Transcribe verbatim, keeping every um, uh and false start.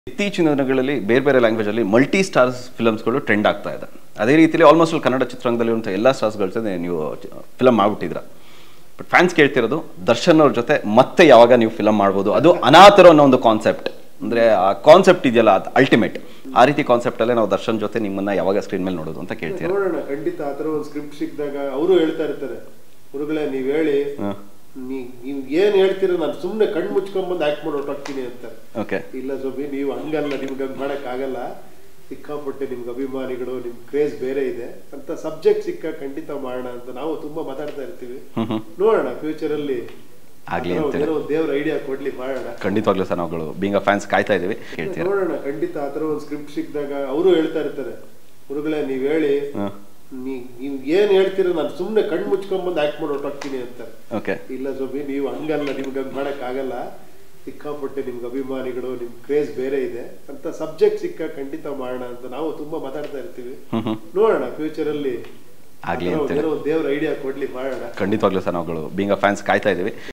ಇತ್ತೀಚಿನ ದಿನಗಳಲ್ಲಿ ಬೇರೆ ಬೇರೆ ಲ್ಯಾಂಗ್ವೇಜ್ ಅಲ್ಲಿ ಮಲ್ಟಿ ಸ್ಟಾರ್ಸ್ ಫಿಲಮ್ಸ್ಗಳು ಟ್ರೆಂಡ್ ಆಗ್ತಾ ಇದೆ. ಅದೇ ರೀತಿಯಲ್ಲಿ ಆಲ್ಮೋಸ್ಟ್ ಕನ್ನಡ ಚಿತ್ರರಂಗದಲ್ಲಿ ಇರುವಂಥ ಎಲ್ಲ ಸ್ಟಾರ್ಸ್ಗಳ ಜೊತೆ ನೀವು ಫಿಲಮ್ ಮಾಡ್ಬಿಟ್ಟಿದ್ರ. ಬಟ್ ಫ್ಯಾನ್ಸ್ ಕೇಳ್ತಿರೋದು ದರ್ಶನ್ ಅವ್ರ ಜೊತೆ ಮತ್ತೆ ಯಾವಾಗ ನೀವು ಫಿಲಮ್ ಮಾಡ್ಬೋದು, ಅದು ಅನಾಥರು ಅನ್ನೋ ಒಂದು ಕಾನ್ಸೆಪ್ಟ್. ಅಂದ್ರೆ ಆ ಕಾನ್ಸೆಪ್ಟ್ ಇದೆಯಲ್ಲ, ಅದು ಅಲ್ಟಿಮೇಟ್. ಆ ರೀತಿ ಕಾನ್ಸೆಪ್ಟ್ ಅಲ್ಲೇ ನಾವು ದರ್ಶನ್ ಜೊತೆ ನಿಮ್ಮನ್ನ ಯಾವಾಗ ಸ್ಕ್ರೀನ್ ಮೇಲೆ ನೋಡೋದು ಅಂತ ಕೇಳ್ತೀರಾ? ನೋಡೋಣ, ಖಂಡಿತ ಆ ಥರ ಒಂದು ಸ್ಕ್ರಿಪ್ಟ್ ಸಿಕ್ಕಿದಾಗ ಅವರು ಹೇಳ್ತಾ ಇರ್ತಾರೆ, ಗುರುಗಳೇ ನೀವು ಹೇಳಿ, ನೀವು ಏನ್ ಹೇಳ್ತೀರ ನಾನು ಸುಮ್ಮನೆ ಕಣ್ಣು ಮುಚ್ಕೊಂಡ್ಬಂದು ಆಕ್ಟ್ ಮಾಡಿ ಹೊರಟೋಗ್ತೀನಿ ಅಂತ. ಇಲ್ಲ ಸ್ವಾಮಿ, ನೀವು ಹಂಗಲ್ಲ, ನಿಮ್ಗೆ ಹಂಗ್ ಮಾಡಕ್ ಆಗಲ್ಲ, ಸಿಕ್ಕಾಪಟ್ಟೆ ನಿಮ್ಗೆ ಅಭಿಮಾನಿಗಳು, ನಿಮ್ ಕ್ರೇಜ್ ಬೇರೆ ಇದೆ ಅಂತ ಸಬ್ಜೆಕ್ಟ್ ಸಿಕ್ಕ ಖಂಡಿತ ಮಾಡೋಣ ಅಂತ ನಾವು ತುಂಬಾ ಮಾತಾಡ್ತಾ ಇರ್ತೀವಿ. ನೋಡೋಣ ಫ್ಯೂಚರ್ ಅಲ್ಲಿ ಆಗ್ಲಿ ದೇವ್ರ ಐಡಿಯಾ ಕೊಡ್ಲಿ, ಮಾಡೋಣ. ಖಂಡಿತವಾಗ್ಲೂ ಸರ್, ನಾವುಗಳು ಬೀಂಗ್ ಅ ಫ್ಯಾನ್ಸ್ ಕಾಯ್ತಾ ಇದೀವಿ. ನೋಡೋಣ, ಖಂಡಿತ ಆ ಥರ ಒಂದು ಸ್ಕ್ರಿಪ್ಟ್ ಸಿಕ್ಕಿದಾಗ ಅವರು ಹೇಳ್ತಾ ಇರ್ತಾರೆ, ಗುರುಗಳೇ ನೀವು ಹೇಳಿ, ನೀವು ಏನ್ ಹೇಳ್ತೀರ ನಾನು ಸುಮ್ಮನೆ ಕಣ್ಣು ಮುಚ್ಕೊಂಡ್ಬಂದು ಆಕ್ಟ್ ಮಾಡಿ ಹೊರಟೋಗ್ತೀನಿ ಅಂತ. ಇಲ್ಲ ಸ್ವಾಮಿ, ನೀವು ಹಂಗಲ್ಲ, ನಿಮ್ಗೆ ಹಂಗ್ ಮಾಡಕ್ ಆಗಲ್ಲ, ಸಿಕ್ಕಾಪಟ್ಟೆ ನಿಮ್ಗೆ ಅಭಿಮಾನಿಗಳು, ನಿಮ್ ಕ್ರೇಜ್ ಬೇರೆ ಇದೆ ಅಂತ ಸಬ್ಜೆಕ್ಟ್ ಸಿಕ್ಕ ಖಂಡಿತ ಮಾಡೋಣ ಅಂತ ನಾವು ತುಂಬಾ ಮಾತಾಡ್ತಾ ಇರ್ತೀವಿ. ನೋಡೋಣ ಫ್ಯೂಚರ್ ಅಲ್ಲಿ ಆಗ್ಲಿ ದೇವ್ರ ಐಡಿಯಾ ಕೊಡ್ಲಿ, ಮಾಡೋಣ. ಖಂಡಿತವಾಗ್ಲೂ ಸರ್, ನಾವುಗಳು ಬೀಂಗ್ ಅ ಫ್ಯಾನ್ಸ್ ಕಾಯ್ತಾ ಇದೀವಿ.